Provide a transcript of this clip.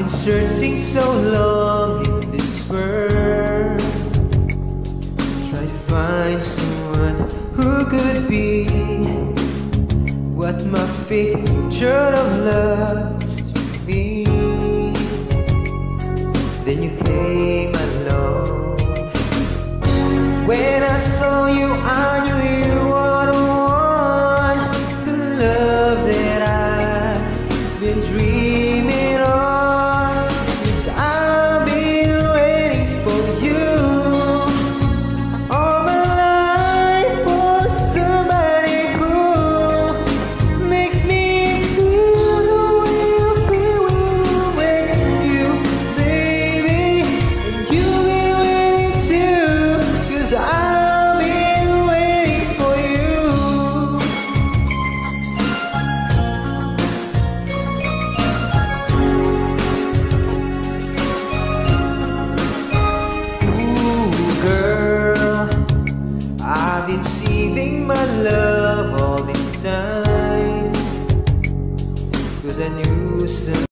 been searching so long in this world, try to find someone who could be what my picture of love was to me. Then you came along. When I saw you, I knew you were the one, the love that I've been dreaming of. 'Cause I've been waiting for you all my life, for somebody who makes me feel the way you feel with you, baby. And you've been waiting too, 'cause I've been waiting for you. I've been saving my love all this time, 'cause I knew some